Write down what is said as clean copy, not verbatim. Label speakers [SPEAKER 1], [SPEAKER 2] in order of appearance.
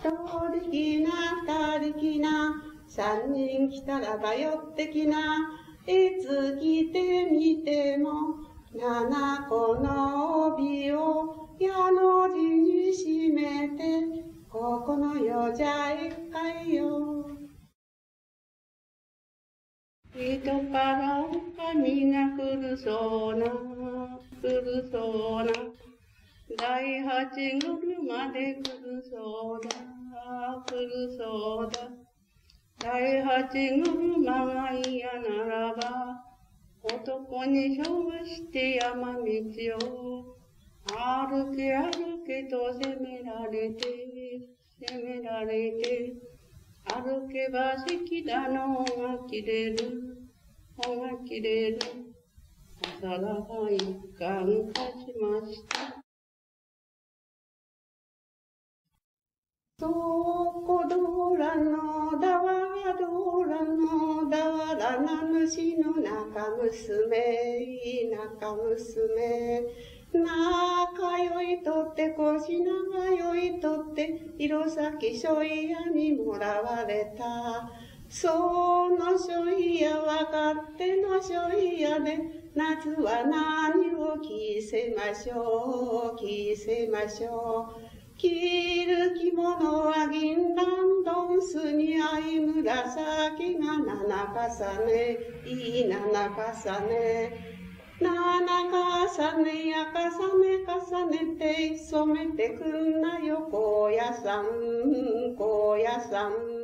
[SPEAKER 1] 人来な、二人来な、三人来たらば寄ってきな。いつ来てみても、七個の帯を矢の字に締めて、ここの世じゃ一回よ。人から神が来るそうな、来るそうな。第八車で来るそうだ、来るそうだ。第八車が嫌ならば、男にしょうして山道を、歩け歩けと責められて、責められて、歩けば石だの尾が切れる、尾が切れる。朝らが一貫勝ちました。そうこどらのだわらどらのだわらな主の中娘、中娘。仲良いとって腰長よいとって弘前しょいやにもらわれた。そのしょいやわかってのしょいやで夏は何を着せましょう、着せましょう。着る着物は銀杏ドンスに合い紫が七重ね、いい七重ね。七重ねや重ね重ねて染めてくんなよ高野山、高野山。